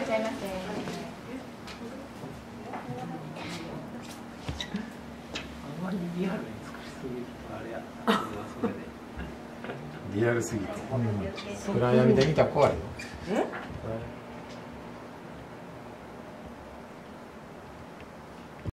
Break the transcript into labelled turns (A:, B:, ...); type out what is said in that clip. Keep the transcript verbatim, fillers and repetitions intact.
A: っしゃいませ。
B: あんまりリアルに作りすぎるとあれや。それで。
C: リアルすぎて。
D: 暗闇で見たら怖いよ。
A: え？